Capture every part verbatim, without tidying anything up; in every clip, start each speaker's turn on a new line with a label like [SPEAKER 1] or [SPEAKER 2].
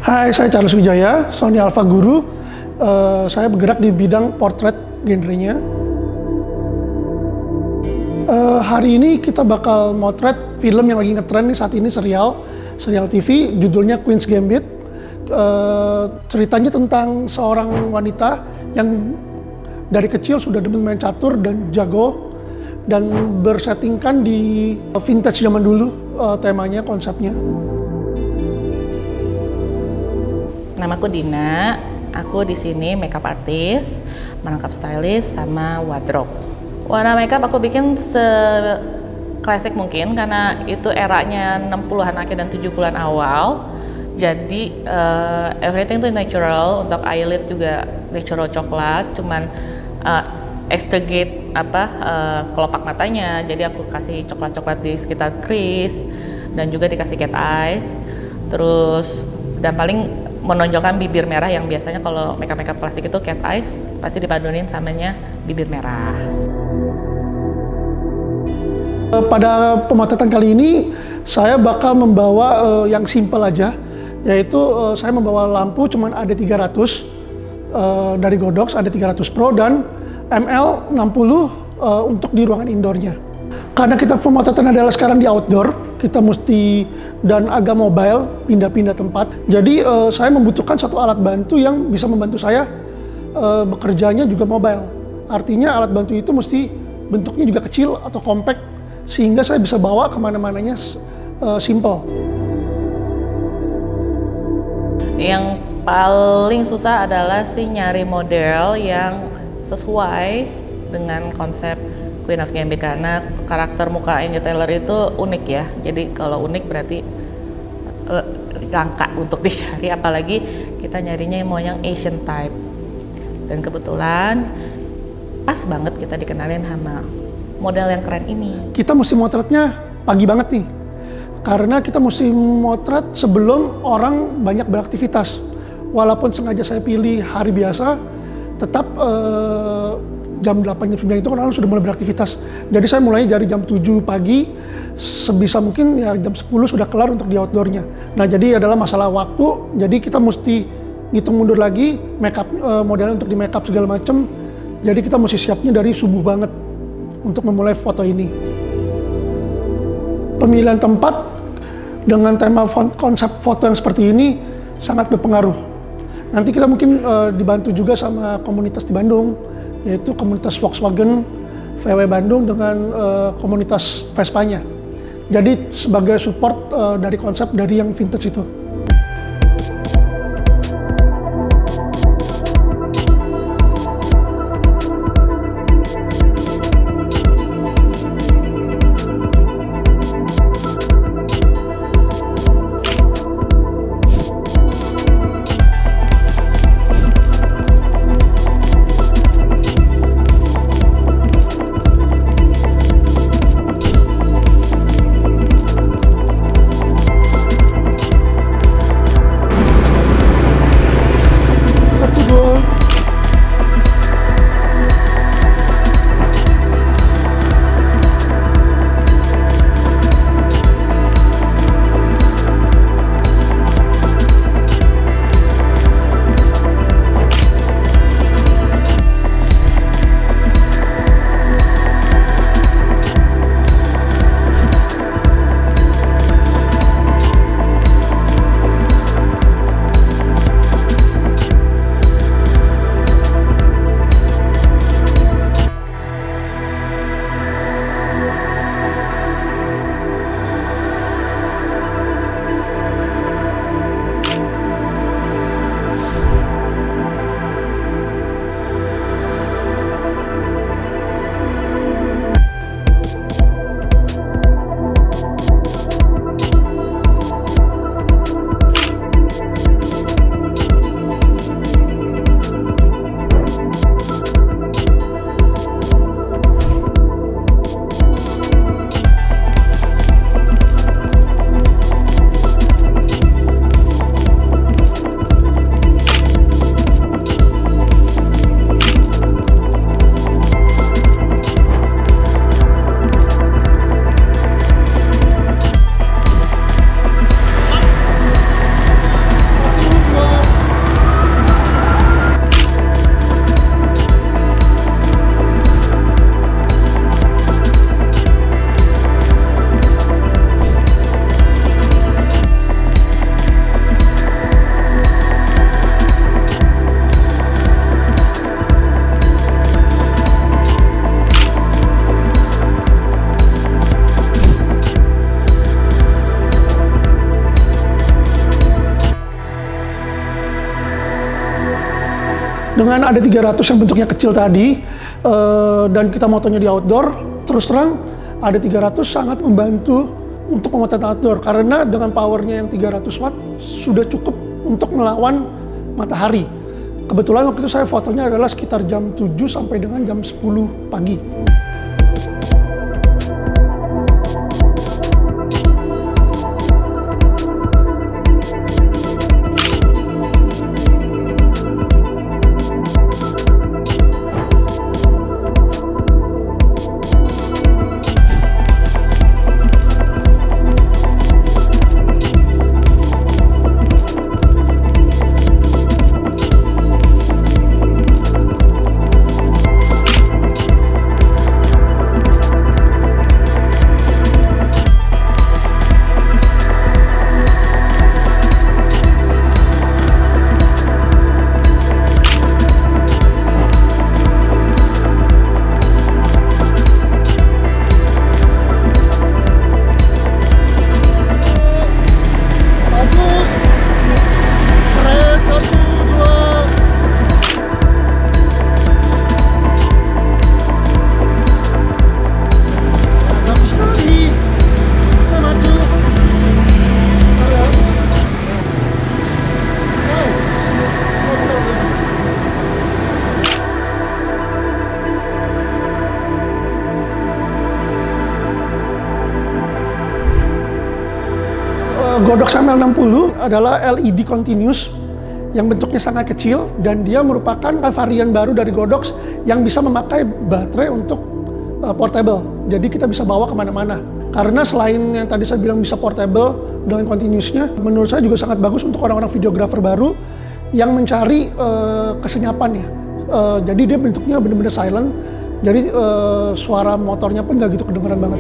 [SPEAKER 1] Hai, saya Charles Wijaya, Sony Alpha Guru. Uh, saya bergerak di bidang portrait genrenya. Uh, hari ini kita bakal motret film yang lagi ngetren nih saat ini, serial, serial T V, judulnya Queen's Gambit. Uh, ceritanya tentang seorang wanita yang dari kecil sudah demen main catur dan jago, dan bersettingkan di vintage zaman dulu, uh, temanya, konsepnya.
[SPEAKER 2] Namaku Dina, aku di sini makeup artist, merangkap stylist, sama wardrobe. Warna makeup aku bikin se-klasik mungkin karena itu eranya enam puluhan akhir dan tujuh puluhan awal. Jadi uh, everything itu natural, untuk eyelid juga natural coklat, cuman uh, extricate apa uh, kelopak matanya. Jadi aku kasih coklat-coklat di sekitar crease dan juga dikasih cat eyes. Terus dan paling menonjolkan bibir merah yang biasanya kalau makeup-makeup klasik itu cat eyes, pasti dipaduin samanya bibir merah.
[SPEAKER 1] Pada pemotretan kali ini saya bakal membawa uh, yang simple aja, yaitu uh, saya membawa lampu cuman ada tiga ratus uh, dari Godox, ada tiga ratus Pro dan M L enam puluh uh, untuk di ruangan indoornya. Karena kita pemotretan adalah sekarang di outdoor, kita mesti dan agak mobile, pindah-pindah tempat. Jadi uh, saya membutuhkan satu alat bantu yang bisa membantu saya uh, bekerjanya juga mobile. Artinya alat bantu itu mesti bentuknya juga kecil atau compact, sehingga saya bisa bawa kemana-mananya uh, simple.
[SPEAKER 2] Yang paling susah adalah sih nyari model yang sesuai dengan konsep Queen of Gambit, karena karakter muka Anya Taylor itu unik ya. Jadi kalau unik berarti uh, langka untuk dicari, apalagi kita nyarinya mau yang Asian type. Dan kebetulan pas banget kita dikenalin sama model yang keren ini.
[SPEAKER 1] Kita mesti motretnya pagi banget nih, karena kita mesti motret sebelum orang banyak beraktivitas. Walaupun sengaja saya pilih hari biasa, tetap uh, jam delapan, jam sembilan itu kan orang sudah mulai beraktivitas. Jadi saya mulai dari jam tujuh pagi, sebisa mungkin ya jam sepuluh sudah kelar untuk di outdoornya. Nah, jadi adalah masalah waktu, jadi kita mesti ngitung mundur lagi, makeup uh, modelnya untuk di makeup segala macam. Jadi kita mesti siapnya dari subuh banget untuk memulai foto ini. Pemilihan tempat dengan tema konsep foto yang seperti ini sangat berpengaruh. Nanti kita mungkin uh, dibantu juga sama komunitas di Bandung, yaitu komunitas Volkswagen V W Bandung dengan uh, komunitas Vespanya. Jadi sebagai support uh, dari konsep dari yang vintage itu. Dengan ada tiga ratus yang bentuknya kecil tadi, uh, dan kita motonya di outdoor, terus terang ada tiga ratus sangat membantu untuk pemotretan outdoor. Karena dengan powernya yang tiga ratus watt, sudah cukup untuk melawan matahari. Kebetulan waktu itu saya fotonya adalah sekitar jam tujuh sampai dengan jam sepuluh pagi. Godox M L enam puluh adalah L E D continuous yang bentuknya sangat kecil, dan dia merupakan varian baru dari Godox yang bisa memakai baterai untuk uh, portable. Jadi kita bisa bawa kemana-mana. Karena selain yang tadi saya bilang bisa portable dengan continuousnya, menurut saya juga sangat bagus untuk orang-orang videographer baru yang mencari uh, kesenyapannya. Uh, jadi dia bentuknya benar-benar silent, jadi uh, suara motornya pun nggak gitu kedengeran banget.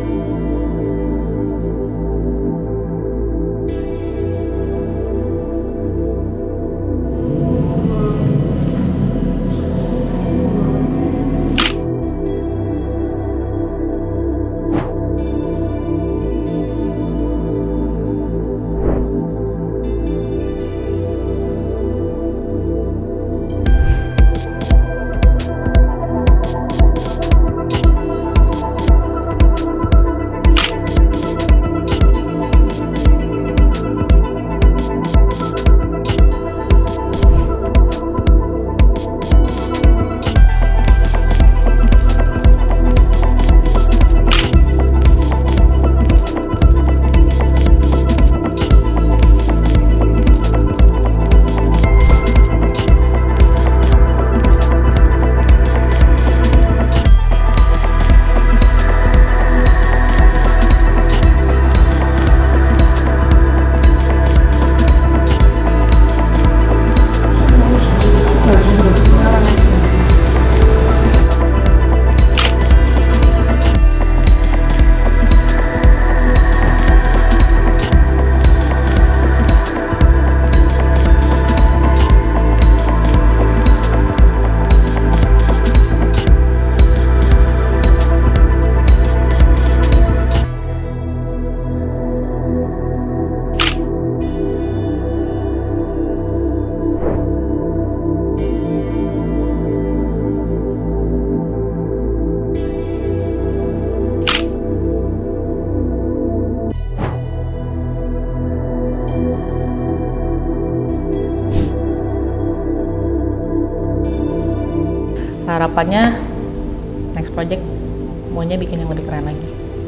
[SPEAKER 2] Harapannya next project maunya bikin yang lebih keren lagi.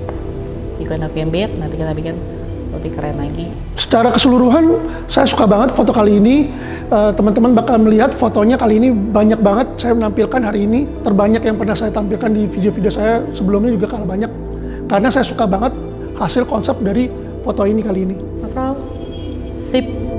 [SPEAKER 2] Jika ada Gambit, nanti kita bikin lebih keren lagi.
[SPEAKER 1] Secara keseluruhan, saya suka banget foto kali ini. Teman-teman bakal melihat fotonya kali ini banyak banget saya menampilkan hari ini. Terbanyak yang pernah saya tampilkan di video-video saya sebelumnya juga kalah banyak. Karena saya suka banget hasil konsep dari foto ini kali ini.
[SPEAKER 2] Overall, sip.